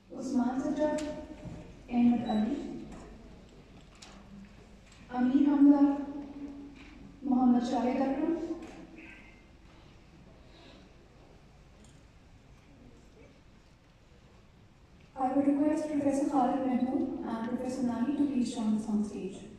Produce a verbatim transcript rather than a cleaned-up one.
Usman Sajjad, Ahmed Ali, Amir Hamza, Mohammad Shahid Akram. I would request Professor Khalid Mahmood and Professor Nani to please join us on stage.